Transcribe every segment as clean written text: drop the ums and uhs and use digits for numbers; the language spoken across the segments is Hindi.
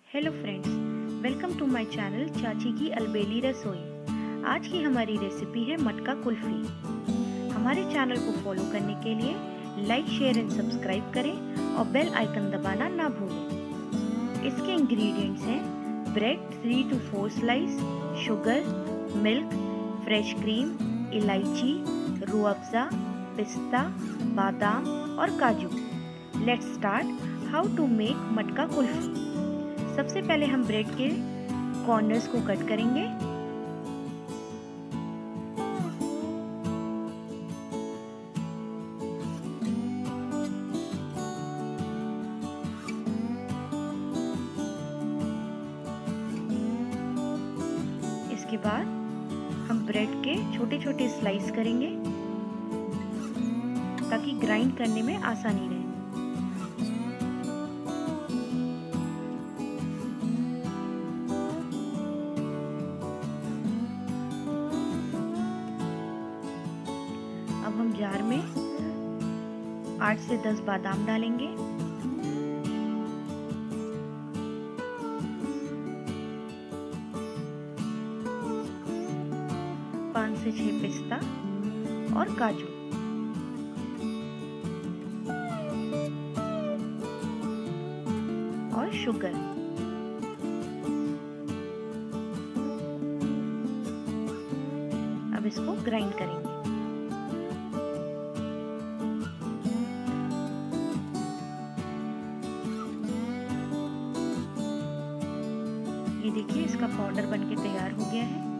Hello friends, welcome to my channel चाची की अलबेली रसोई। आज की हमारी रेसिपी है मटका कुल्फ़ी। हमारे चैनल को फॉलो करने के लिए लाइक, शेयर एंड सब्सक्राइब करें और बेल आइकन दबाना ना भूलें। इसके इंग्रेडिएंट्स हैं bread 3 to 4 slices, sugar, milk, fresh cream, इलायची, रूह अफ़ज़ा, पिस्ता, बादाम और काजू। Let's start how to make matka kulfi. सबसे पहले हम ब्रेड के कॉर्नर्स को कट करेंगे। इसके बाद हम ब्रेड के छोटे छोटे स्लाइस करेंगे ताकि ग्राइंड करने में आसानी रहे। अब हम जार में 8 से 10 बादाम डालेंगे, पाँच से 6 पिस्ता और काजू, और शुगर। अब इसको ग्राइंड करेंगे। ये देखिए, इसका पाउडर बनके तैयार हो गया है।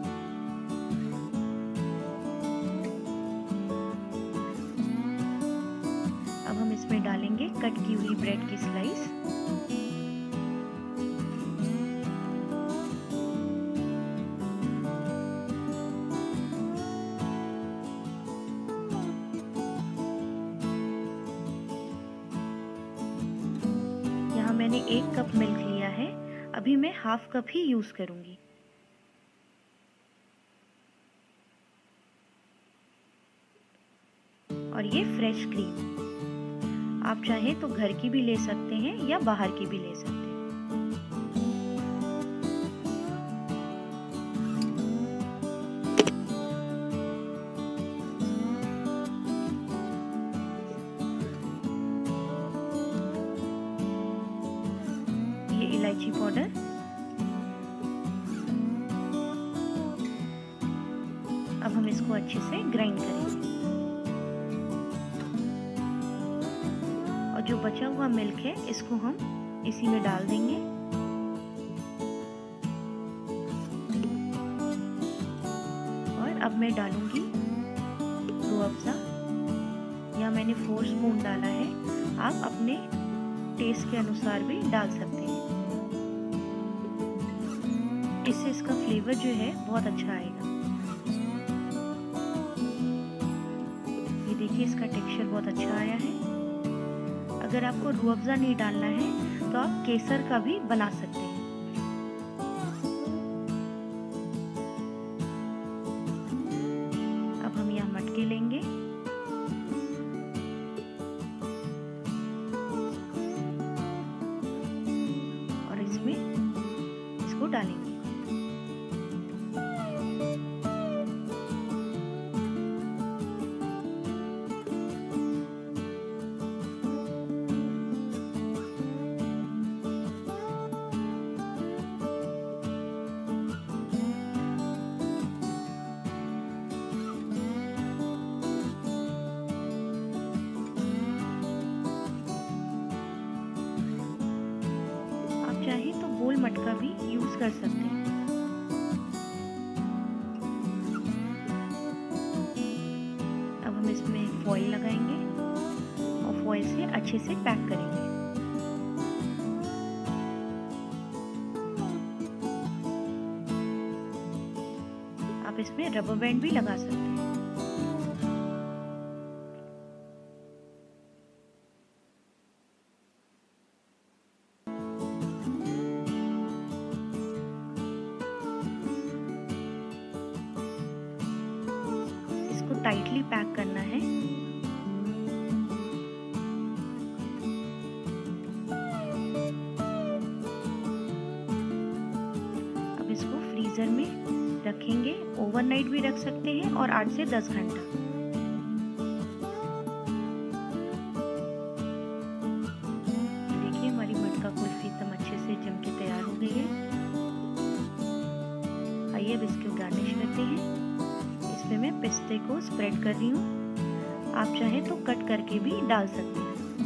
अब हम इसमें डालेंगे कट की हुई ब्रेड की स्लाइस, यहाँ मैंने 1 कप मिल्क लिया है, अभी मैं हाफ कप ही यूज करूंगी। और ये फ्रेश क्रीम, आप चाहें तो घर की भी ले सकते हैं या बाहर की भी ले सकते हैं। ये इलायची पाउडर, अब हम इसको अच्छे से ग्राइंड करेंगे। और जो बचा हुआ मिल्क है इसको हम इसी में डाल देंगे। और अब मैं डालूंगी रूह अफ़ज़ा, यहाँ मैंने 4 स्पून डाला है, आप अपने टेस्ट के अनुसार भी डाल सकते हैं। इससे इसका फ्लेवर जो है बहुत अच्छा आएगा। ये देखिए, इसका टेक्सचर बहुत अच्छा आया है। अगर आपको रूह अफ़ज़ा नहीं डालना है तो आप केसर का भी बना सकते हैं। अब हम यहाँ मटके लेंगे और इसमें इसको डालेंगे। चाहे तो गोल मटका भी यूज कर सकते हैं। अब हम इसमें फॉइल लगाएंगे और फॉइल से अच्छे से पैक करेंगे। आप इसमें रबर बैंड भी लगा सकते हैं। टाइटली पैक करना है। फ्रीज़र में रखेंगे। ओवरनाइट भी रख सकते हैं और 8 से 10 घंटा। देखिए हमारी मटका कुल्फी एकदम अच्छे से जम के तैयार हो गई है। आइए अब इसको गार्निश करते हैं। इसमें मैं पिस्ते को स्प्रेड कर रही हूँ, आप चाहें तो कट करके भी डाल सकते हैं।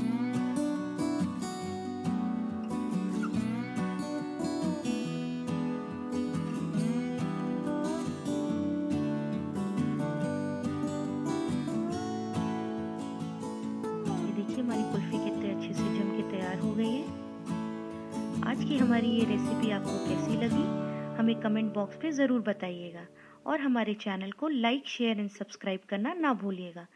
देखिए हमारी कुल्फी कितने अच्छे से जम के तैयार हो गई है। आज की हमारी ये रेसिपी आपको कैसी लगी हमें कमेंट बॉक्स पे ज़रूर बताइएगा और हमारे चैनल को लाइक, शेयर एंड सब्सक्राइब करना ना भूलिएगा।